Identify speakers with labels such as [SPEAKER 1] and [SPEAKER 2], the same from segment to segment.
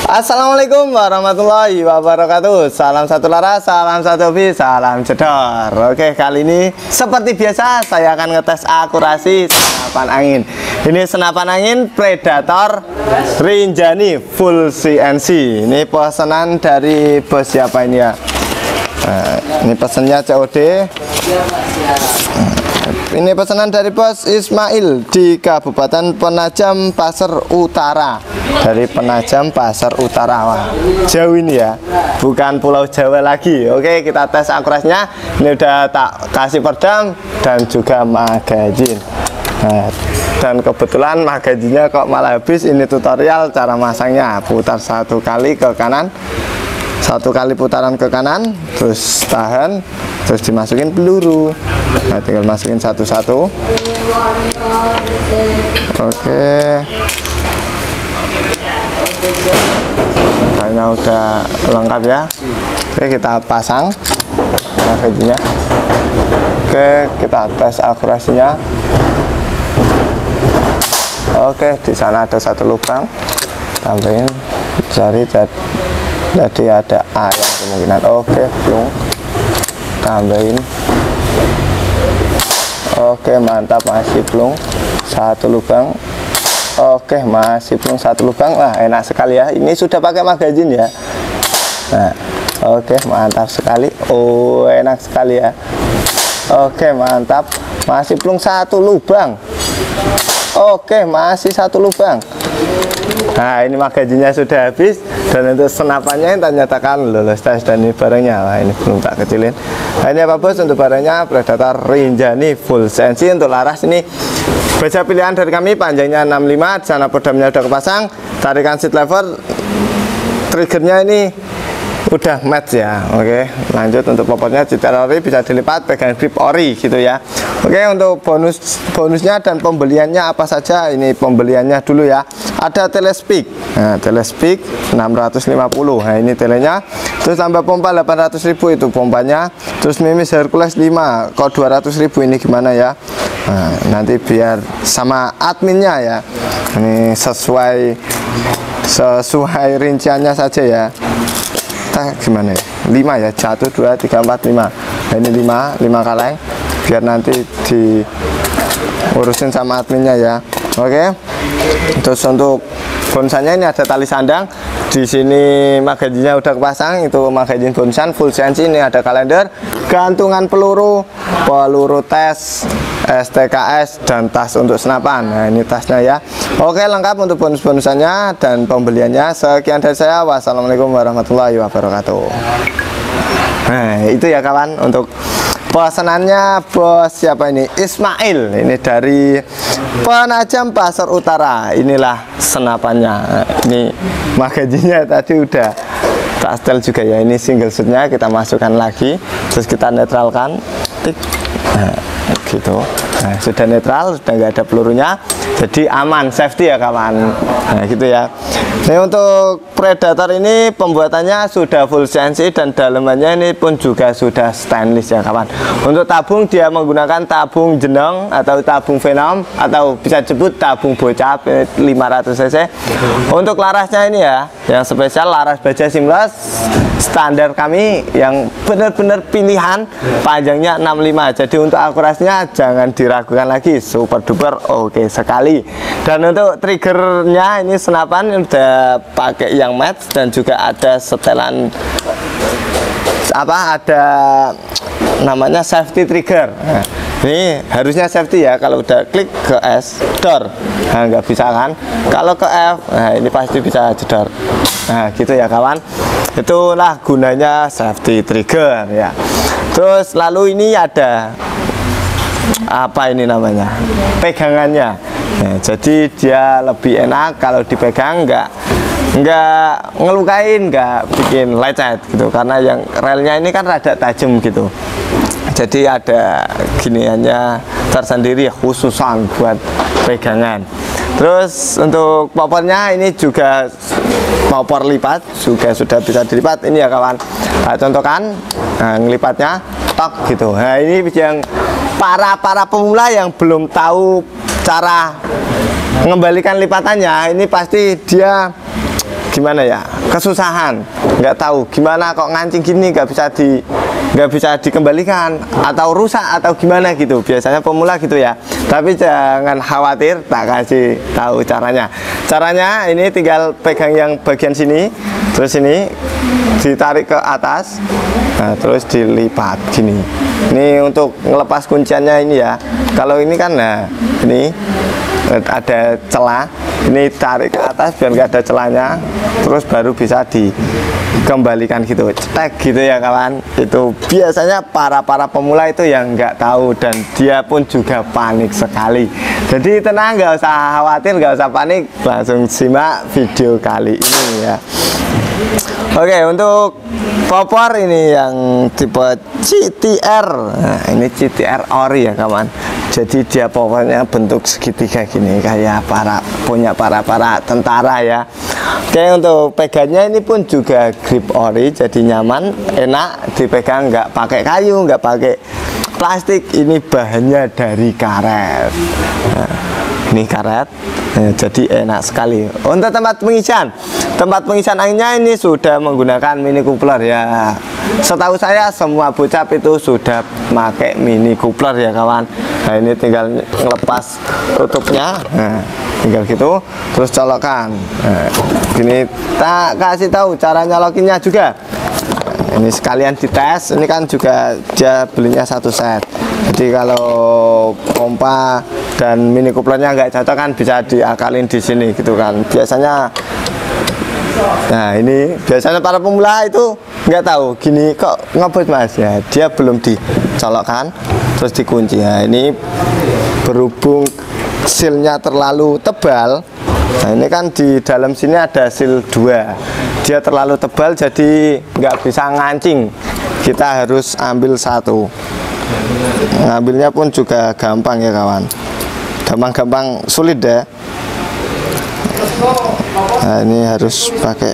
[SPEAKER 1] Assalamualaikum warahmatullahi wabarakatuh. Salam satu laras, salam satu hobi, salam jedor. Oke, kali ini seperti biasa saya akan ngetes akurasi senapan angin. Ini senapan angin Predator Rinjani full CNC. Ini pesanan dari bos siapa ini ya? Ini pesannya COD. Ini pesanan dari bos Ismail di Kabupaten Penajam Pasir Utara. Dari Penajam Pasir Utara. Wah, jauh ini ya, bukan Pulau Jawa lagi. Oke, kita tes akurasinya. Ini udah tak kasih perdam dan juga magazin. Nah, dan kebetulan magazinnya kok malah habis. Ini tutorial cara masangnya. Putar satu kali ke kanan, satu kali putaran ke kanan, terus tahan, terus dimasukin peluru. Nah, tinggal masukin satu-satu. Oke, kayaknya udah lengkap ya. Oke, kita pasang magazinnya. Oke, kita tes akurasinya. Oke, di sana ada satu lubang, tambahin jari, jadi ada A yang kemungkinan. Oke, belum tambahin. Oke, mantap, masih belum satu lubang. Oke, masih belum satu lubang. Wah, enak sekali ya, ini sudah pakai magazin ya. Nah, oke, mantap sekali. Oh, enak sekali ya. Oke, mantap, masih belum satu lubang. Oke, masih satu lubang. Nah, ini magazinnya sudah habis. Dan untuk senapannya yang nyatakan lulus tes. Dan ini barangnya. Wah, ini belum tak kecilin. Nah, ini apa bos untuk barangnya? Predator Rinjani full CNC. Untuk laras ini baja pilihan dari kami, panjangnya 65. Di sana pedamnya udah kepasang. Tarikan seat lever, triggernya ini udah match ya. Oke, lanjut untuk popotnya jiter ori, bisa dilipat, pegang grip ori gitu ya. Oke, untuk bonusnya dan pembeliannya apa saja? Ini pembeliannya dulu ya. Ada telespeak. Nah, telespeak 650. Nah, ini telenya. Terus tambah pompa 800.000 itu pompanya. Terus mimis Hercules 5 kok 200.000. Ini gimana ya? Nah, nanti biar sama adminnya ya. Ini sesuai rinciannya saja ya. Gimana ya? 5 ya, 1 2 3 4 5. Nah, ini 5 kaleng biar nanti diurusin sama adminnya ya. Oke, terus untuk bonusannya ini ada tali sandang. Di sini magazinnya udah kepasang, itu magazin bonusan full CNC. Ini ada kalender, gantungan peluru tes, STKS, dan tas untuk senapan. Nah, ini tasnya ya. Oke, lengkap untuk bonus-bonusannya dan pembeliannya. Sekian dari saya. Wassalamualaikum warahmatullahi wabarakatuh. Nah, itu ya kawan untuk pesanannya bos siapa ini? Ismail. Ini dari Penajam Pasir Utara. Inilah senapannya. Ini magazinnya tadi udah tak setel juga ya. Ini single shootnya kita masukkan lagi, terus kita netralkan. Tik. Nah, gitu. Nah, sudah netral, sudah nggak ada pelurunya, jadi aman, safety ya kawan. Nah, gitu ya. Nah, untuk Predator ini pembuatannya sudah full CNC dan dalamannya ini pun juga sudah stainless ya kawan. Untuk tabung dia menggunakan tabung jenong atau tabung Venom atau bisa disebut tabung bocap 500 cc. Untuk larasnya ini ya, yang spesial laras baja seamless standar kami yang benar-benar pilihan, panjangnya 65. Jadi untuk akurasinya jangan diragukan lagi, super duper oke sekali. Dan untuk triggernya ini senapan udah pakai yang match dan juga ada setelan ada namanya safety trigger. Nah, ini harusnya safety ya, kalau udah klik ke S door, nah nggak bisa kan. Kalau ke F, nah ini pasti bisa jedor. Nah, gitu ya kawan. Itulah gunanya safety trigger ya. Terus lalu ini ada apa ini namanya, pegangannya. Nah, jadi dia lebih enak kalau dipegang, nggak ngelukain, nggak bikin lecet gitu, karena yang relnya ini kan rada tajam gitu. Jadi ada giniannya tersendiri khususan buat pegangan. Terus untuk popornya ini juga popor lipat, juga sudah bisa dilipat. Ini ya kawan, nah, contohkan ngelipatnya tok gitu. Nah, ini yang para pemula yang belum tahu cara mengembalikan lipatannya, ini pasti dia gimana ya, kesusahan, nggak tahu gimana kok ngancing gini nggak bisa dikembalikan atau rusak atau gimana gitu. Biasanya pemula gitu ya. Tapi jangan khawatir, tak kasih tahu caranya. Caranya ini tinggal pegang yang bagian sini, terus ini ditarik ke atas, nah terus dilipat gini. Ini untuk ngelepas kunciannya ini ya. Kalau ini kan, nah ini ada celah, ini tarik ke atas biar nggak ada celahnya, terus baru bisa dikembalikan gitu, cetek gitu ya kawan. Itu biasanya para pemula itu yang nggak tahu, dan dia pun juga panik sekali. Jadi tenang, nggak usah khawatir, nggak usah panik, langsung simak video kali ini ya. Oke, untuk popor ini yang tipe CTR. Nah, ini CTR ori ya kawan. Jadi dia popornya bentuk segitiga gini, kayak punya para tentara ya. Oke, untuk pegangnya ini pun juga grip ori, jadi nyaman, enak dipegang, nggak pakai kayu, nggak pakai plastik. Ini bahannya dari karet. Nah, ini karet, jadi enak sekali. Untuk tempat pengisian anginnya ini sudah menggunakan mini coupler ya. Setahu saya semua bocap itu sudah pakai mini coupler ya kawan. Nah, ini tinggal ngelepas tutupnya, nah, tinggal gitu, terus colokkan. Nah, ini tak kasih tahu cara nyolokinnya juga. Ini sekalian dites, ini kan juga dia belinya satu set. Jadi kalau pompa dan mini couplernya nggak cocok kan bisa diakalin di sini gitu kan. Biasanya, nah ini biasanya para pemula itu nggak tahu gini kok ngebut mas ya, dia belum dicolokkan terus dikunci. Nah, ini berhubung sealnya terlalu tebal. Nah, ini kan di dalam sini ada seal 2, dia terlalu tebal jadi nggak bisa ngancing. Kita harus ambil satu. Ngambilnya pun juga gampang ya kawan, gampang sulit deh. Nah, ini harus pakai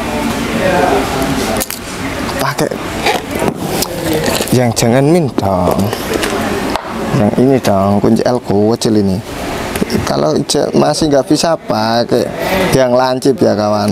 [SPEAKER 1] yang jangan min dong, yang ini dong, kunci elko kecil ini. Kalau masih nggak bisa pakai yang lancip ya kawan.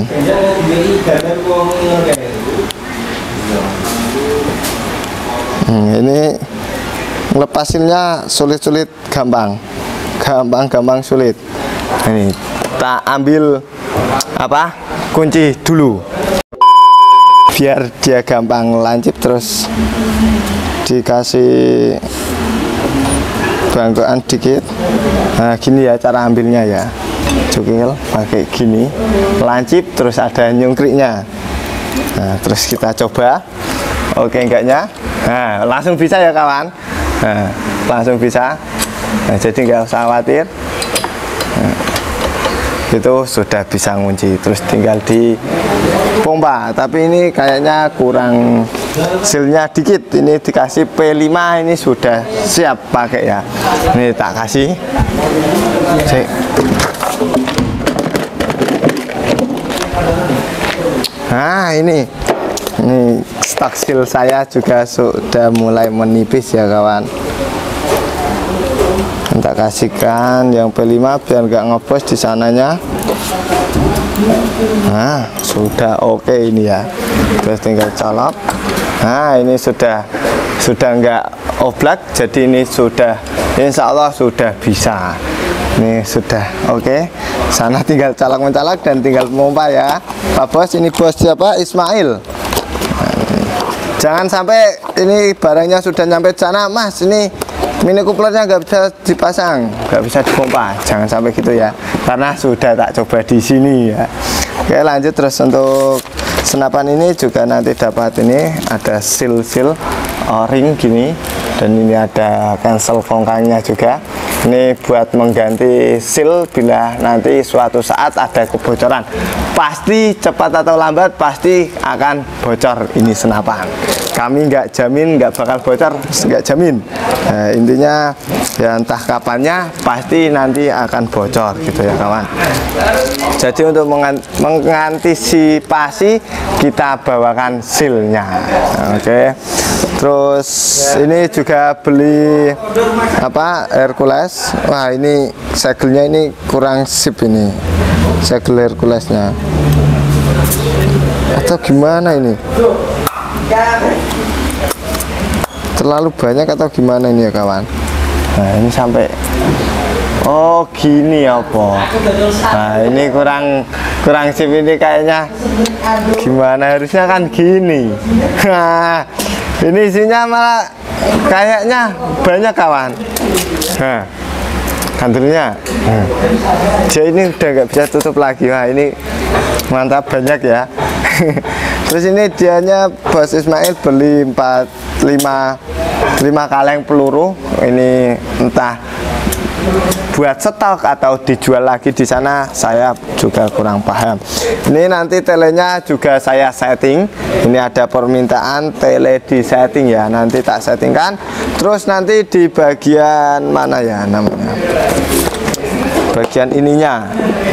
[SPEAKER 1] Ini ngelepasinnya sulit-sulit, gampang sulit. Ini tak ambil kunci dulu biar dia gampang lancip, terus dikasih bangkokan dikit. Nah gini ya cara ambilnya ya, cukil pakai gini, lancip, terus ada nyungkriknya. Nah terus kita coba, oke enggaknya, nah langsung bisa ya kawan. Nah langsung bisa, nah, jadi nggak usah khawatir. Nah, itu sudah bisa ngunci, terus tinggal di pompa. Tapi ini kayaknya kurang sealnya dikit, ini dikasih P5, ini sudah siap pakai ya. Ini tak kasih. Nah ini stok seal saya juga sudah mulai menipis ya kawan. Tak kasihkan yang P5 biar nggak ngebos di sananya. Nah sudah oke ini ya, terus tinggal colok. Nah ini sudah nggak oblak, jadi ini sudah, insya Allah sudah bisa. Ini sudah oke. Sana tinggal colok-mencolok dan tinggal pompa ya Pak Bos. Ini bos siapa? Ismail. Jangan sampai ini barangnya sudah nyampe sana, mas ini mini couplernya nggak bisa dipasang, nggak bisa dipompa. Jangan sampai gitu ya, karena sudah tak coba di sini ya. Oke lanjut, terus untuk senapan ini juga nanti dapat ini ada seal o-ring gini, dan ini ada cancel fongkangnya juga. Ini buat mengganti seal bila nanti suatu saat ada kebocoran. Pasti cepat atau lambat pasti akan bocor ini senapan. Kami nggak jamin nggak bakal bocor, nggak jamin. Nah, intinya ya entah kapannya pasti nanti akan bocor gitu ya kawan. Jadi untuk mengantisipasi kita bawakan sealnya. Oke. Terus ini juga beli Hercules. Wah ini segelnya ini kurang sip, ini segel Herculesnya. atau gimana ini? Terlalu banyak atau gimana ini ya kawan? Nah ini sampai, oh gini apa? Nah ini kurang sip ini kayaknya. Gimana, harusnya kan gini. Nah ini isinya malah kayaknya banyak kawan. Nah kantornya, dia ini udah nggak bisa tutup lagi. Wah ini mantap, banyak ya. Terus ini dianya Bos Ismail beli 5 kaleng peluru. Ini entah buat stok atau dijual lagi di sana, saya juga kurang paham. Ini nanti telenya juga saya setting. Ini ada permintaan tele di setting ya, nanti tak settingkan. Terus nanti di bagian mana ya namanya, bagian ininya.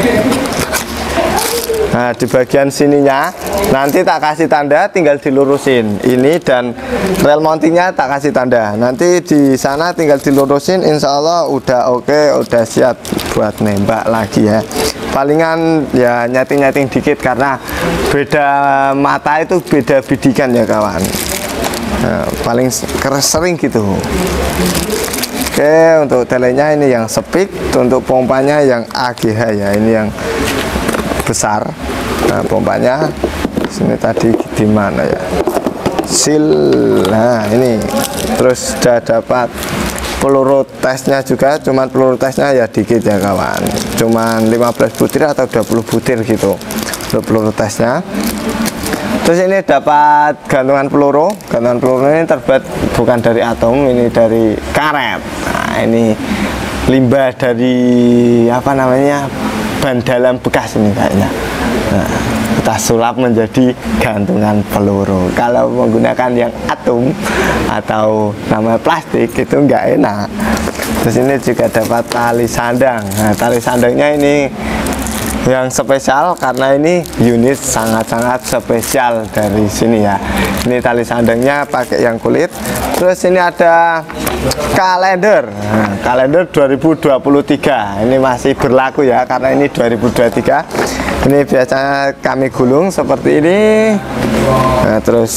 [SPEAKER 1] Nah di bagian sininya nanti tak kasih tanda, tinggal dilurusin ini, dan rel mountingnya tak kasih tanda. Nanti di sana tinggal dilurusin, insya Allah udah oke, udah siap buat nembak lagi ya. Palingan ya nyeting-nyeting dikit karena beda mata itu beda bidikan ya kawan. Nah, paling sering gitu. Oke, untuk telenya ini yang speak, untuk pompanya yang AGH ya, ini yang besar. Nah pompanya sini tadi di mana ya, seal. Nah ini terus sudah dapat peluru tesnya juga, cuman peluru tesnya ya dikit ya kawan, cuman 15 butir atau 20 butir gitu untuk peluru tesnya. Terus ini dapat gantungan peluru. Gantungan peluru ini terbuat bukan dari atom, ini dari karet. Nah ini limbah dari apa namanya, ban dalam bekas ini kayaknya. Nah, kita sulap menjadi gantungan peluru. Kalau menggunakan yang atom atau namanya plastik itu enggak enak. Terus ini juga dapat tali sandang. Nah tali sandangnya ini yang spesial karena ini unit sangat-sangat spesial dari sini ya. Ini tali sandangnya pakai yang kulit. Terus ini ada kalender. Nah, kalender 2023 ini masih berlaku ya, karena ini 2023. Ini biasanya kami gulung seperti ini. Nah, terus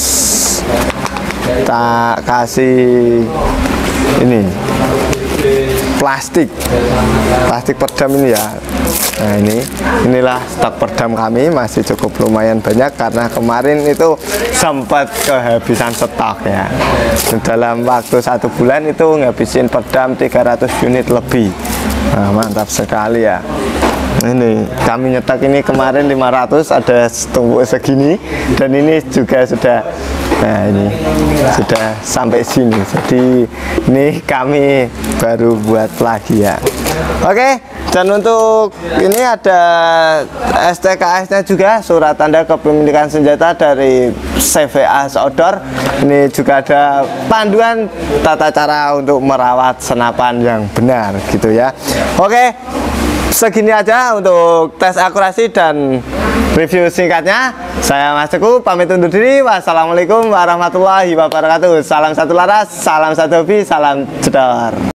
[SPEAKER 1] tak kasih ini plastik peredam ini ya. Nah inilah stok peredam kami, masih cukup lumayan banyak karena kemarin itu sempat kehabisan stok ya. Dalam waktu 1 bulan itu ngabisin peredam 300 unit lebih. Nah, mantap sekali ya. Ini kami nyetak ini kemarin 500, ada tumpuk segini, dan ini juga sudah, nah ini sudah sampai sini. Jadi ini kami baru buat lagi ya. Oke, dan untuk ini ada STKS-nya juga, surat tanda kepemilikan senjata dari CVA Outdoor. Ini juga ada panduan tata cara untuk merawat senapan yang benar gitu ya. Oke, segini aja untuk tes akurasi dan review singkatnya. Saya Mas Teguh pamit undur diri. Wassalamualaikum warahmatullahi wabarakatuh. Salam satu laras, salam satu hobi, salam jedor.